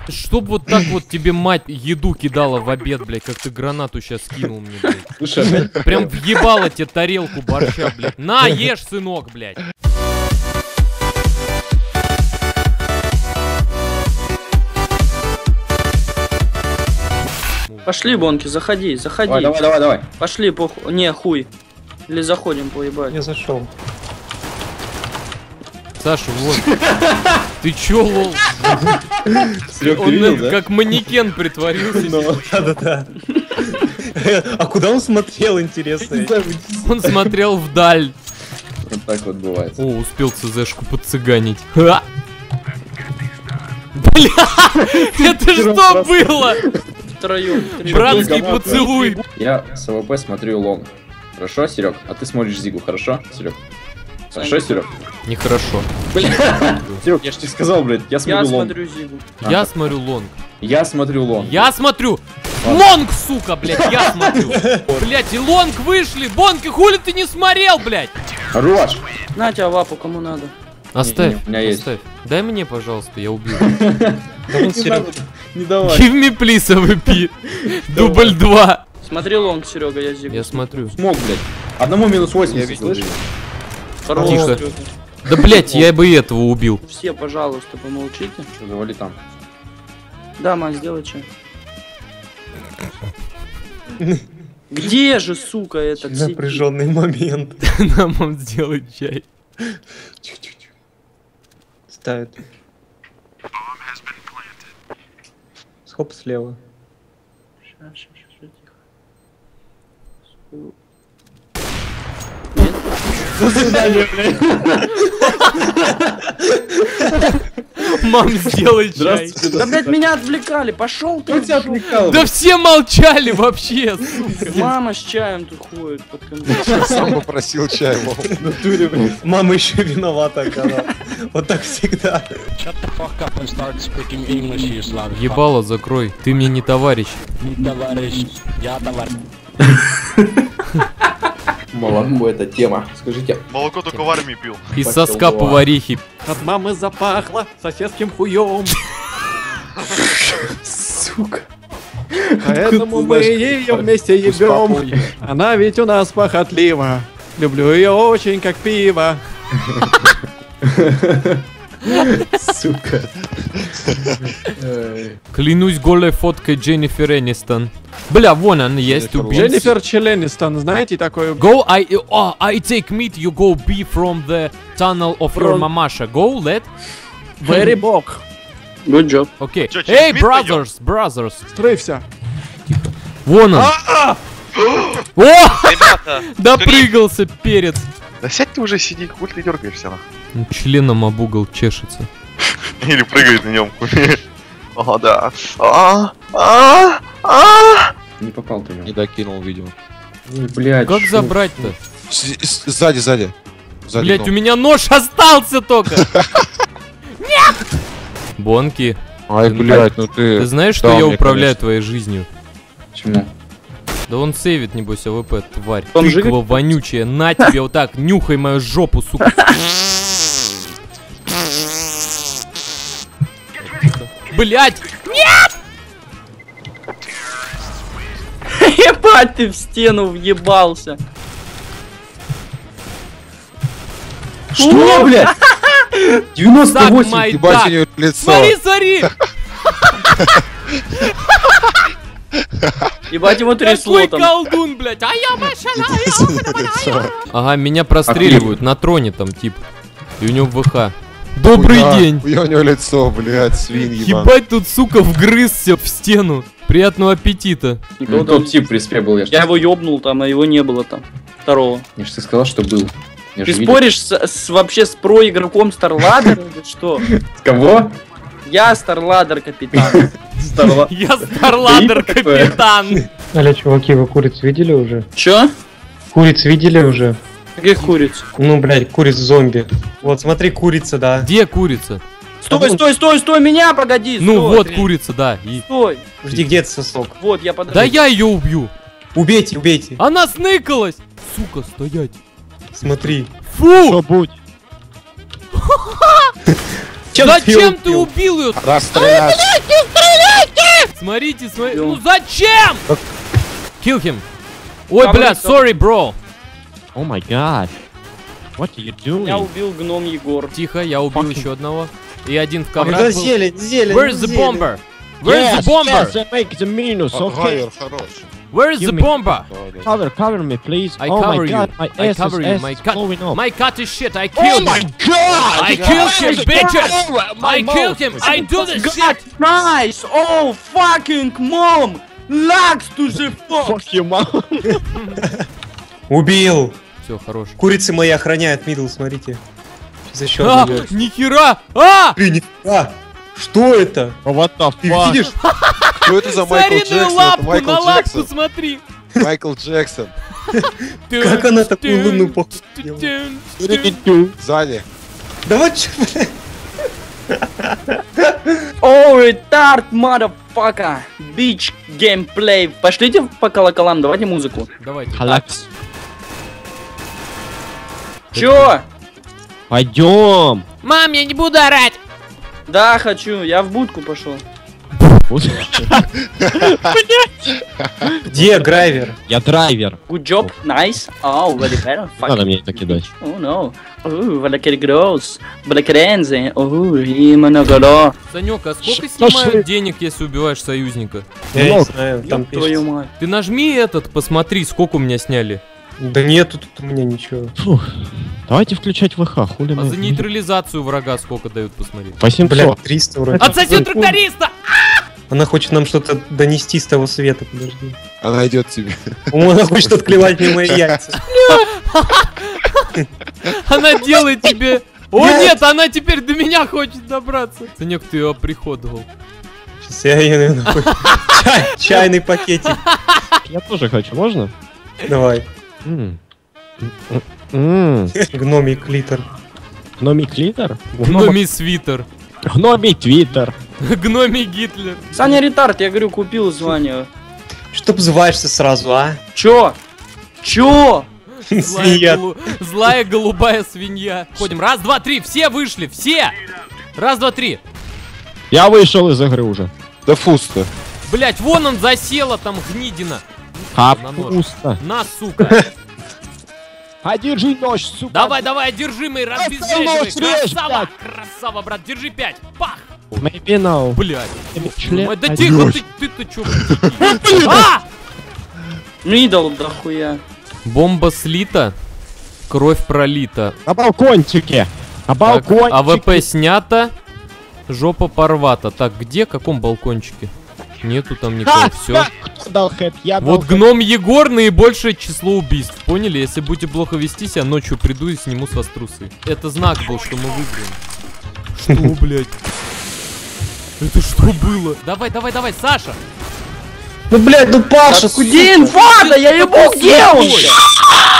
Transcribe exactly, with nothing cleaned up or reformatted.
Чтоб вот так вот тебе мать еду кидала в обед, блядь, как ты гранату сейчас кинул мне, блядь. Слушай, опять... Прям въебала тебе тарелку борща, блядь. На, ешь, сынок, блядь. Пошли, Бонки, заходи, заходи. Давай, давай, давай, давай. Пошли, похуй. Не, хуй. Или заходим, поебать. Я зашел. Саша, вот. Ты чё, лол? Серег, Он ты видел, это да? как манекен притворился. Да-да-да. А куда он смотрел, интересно? Он смотрел вдаль. Вот так вот бывает. О, успел ЦЗшку подцыганить. Ха! Бля! Это что было? Втроем. Братский поцелуй. Я с АВП смотрю лонг. Хорошо, Серег? А ты смотришь Зигу, хорошо, Серег? Хорошо, Серег? Нехорошо. Бля! Серег, я же тебе сказал, блядь, я смотрю Я лонг. смотрю Зигу. Я смотрю лонг. Я смотрю лонг. Я смотрю. Лонг, сука, блядь, я смотрю. Блядь, и лонг вышли. Бонки, хули ты не смотрел, блядь? Хорош! На тебя вапу, кому надо. Оставь, Не, не, у меня есть. оставь. Дай мне, пожалуйста, я убью. Не давай. Give me please, эй ви пи. Дубль два. Смотри лонг, Серега, я Зигу. Я смотрю. Смог, блядь. Одному минус восемьдесят, слышишь? Хорош, Тихо. Серега. Да, блядь, я бы этого убил. Все, пожалуйста, помолчите. Что, завали там. Да, Макс, сделай чай. Где же, сука, этот сидит? Напряженный момент. Нам он сделает чай. Ставит. Хоп, слева. Ща, ща, ща, ща, тихо. До свидания, блядь. Мам, сделай чай. Здравствуйте. Да, блядь, меня отвлекали, пошел ты. Кто тебя отвлекал? Да все молчали вообще, сука. Мама с чаем тут ходит под контролем. Сам попросил чай, мол. В натуре, блядь. Мама еще виновата, оказалась. Вот так всегда. Ебало закрой, ты мне не товарищ. Молоко это тема. Скажите. Молоко только в армии пил. Из соска поварихи. От мамы запахло соседским хуем. Сука. Поэтому мы ее вместе ебем. Она ведь у нас похотлива. Люблю ее очень как пиво. Сука. Клянусь голой фоткой Дженнифер Энистон. Бля, вон он есть убийца. Дженнифер Челенистон, знаете такой? Go, I, oh, I take meat, you go be from the tunnel of your From- mamasha. Go, let. Very bog. Good job. Окей. Чё, через Эй, мид пойдём? brothers, brothers. Стрейфся. Вон он. А! О, Ребята, допрыгался перец. да сядь ты уже, сиди, хуй ты дергаешься, нахуй. Ну, членом об угол чешется. Или прыгает на нем. О, да. А, а, а. Не попал ты в Не него. докинул, видимо. Ой, блядь. Как шо- забрать-то? С- с- Сзади, сзади. Сзади Блять, дом. у меня нож остался только. Нет! Бонки, Ай, блядь, ну ты... ты знаешь, что Да, я мне, управляю конечно. твоей жизнью? Почему? Да он сейвит, небось, АВП, тварь. Он Тыква живет? вонючая, на тебе вот так, нюхай мою жопу, сука. Блять! Ебать, ты в стену въебался. Что, блядь? девяносто Так, восемь. май Ебать так. у него лицо. Смотри, смотри! Ебать, его трясло Какой там. колдун, блять! А я машина! Ага, меня простреливают на троне там, тип. И у него ВХ. Добрый Хуя, день! хуя у него лицо, блядь, свиньи. Ебать, тут, сука, вгрызся в стену. Приятного аппетита. Ну, тот тип при спре был, я ж Я его ёбнул там, а его не было там. Второго. Я же сказал, что был. Я Ты же видел. споришь с, с- вообще с про игроком Старладер или что? С кого? Я Старладер капитан. Старла. Я Старладер, Да и такое. капитан. Аля, чуваки, вы куриц видели уже? Чё? Куриц видели уже? Каких куриц? Ну, блядь, куриц-зомби. Вот, смотри, курица, да. Где курица? Стой, стой, стой, стой, меня погоди, Ну стой. вот курица, да. И... Стой. Жди, где этот сосок? Вот, я подожду. Да я ее убью. Убейте, убейте. Она сныкалась. Сука, стоять. Смотри. Фу! будь. Чем Зачем ты убил? убил ее? Расстрелять. Смотрите, смотрите. Ну зачем? Kill him. Ой, бля, sorry, bro. О май гад. What are you doing? Я убил гном Егор. Тихо, я убил еще одного. И один в коврах Да был. зелень, зелень. Where's the зелень. bomber? Where's the bomber? Yes, make the minus, okay. Гайер хорош. Where's the bomber? Cover, cover me, please. I oh cover my god, you. my I ass cover is, you. ass My is cut. blowing up. My cut is shit. I killed him. god! I killed him, bitches. I killed him. I do this shit. Nice! Oh, fucking mom! Lags to the fuck! Fuck you, mom. Убил. Все, хорош. Курицы мои охраняют мидл, смотрите. За счет. А, нихера! А! А, что это? What the Ты fuck? видишь? Кто это за Майкл Смотри на Джексон? Это лапку, Майкл на лапку Джексон. смотри. Майкл Джексон. Как она такую луну похудела? Сзади. Да вот чё, блядь. Oh, retard, motherfucker! Bitch gameplay. Пошлите по колоколам, давайте музыку. Давайте. Халакс. Чё? Пойдем. Мам, я не буду орать. Да, хочу, я в будку пошел. Где драйвер? Я драйвер. Good job, nice. Oh, very better. Не надо мне это кидать. Oh no. Oh, what a kid gross. But a кредензи. Oh, и много. Санек, а сколько Что снимают ж- денег, если убиваешь союзника? Я не Много. знаю, там Ёб твою пишется. мать. Ты нажми этот, посмотри, сколько у меня сняли. Да нету тут у меня ничего. Фух. Давайте включать ВХ, хули А мы- за нейтрализацию врага сколько дают, посмотри. восемьсот. Бля, триста вроде. Отсосет тракториста! Она хочет нам что-то донести с того света, подожди. Она идет к тебе. По-моему, она хочет отклевать мне мои яйца. Она делает тебе... О нет, она теперь до меня хочет добраться. Санек, ты ее оприходовал. Сейчас я ее, наверное, нахуй. Чай- Чайный пакетик. Я тоже хочу, можно? Давай. М. М. Гномий клитор. Гномий клитор? Гномий свитер. Гномий твиттер. Гномий Гитлер. Саня ретард, я говорю, купил звание. Что обзываешься сразу, а? Чё? Чё? Злая, Свинья. голу- Злая голубая свинья. Ходим. Раз, два, три. Все вышли. Все. Раз, два, три. Я вышел из игры уже. Да фуста. Блять, вон он засела там, гнидина. На нож. Капуста. На, сука. А держи нож, сука. Давай, давай, одержимый, нож, разбезживай. режь, Красава, красава, брат, держи пять. Пах. Maybe now. Блять. Член Да один. тихо, ты, ты-то чё? А! Мидл дохуя. Бомба слита. Кровь пролита. На балкончике. На Так, балкончике. АВП снято. Жопа порвата. Так, где? В каком балкончике? Нету там никого. Все. Кто дал хэт? Я Вот дал хэт. гном Егор наибольшее число убийств. Поняли? Если будете плохо вести себя, ночью приду и сниму с вас трусы. Это знак был, что мы выиграем. Что, блядь? Это что было? Давай, давай, давай, Саша! Ну, блядь, ну Паша, Где инфа-то? Я ебу, где он?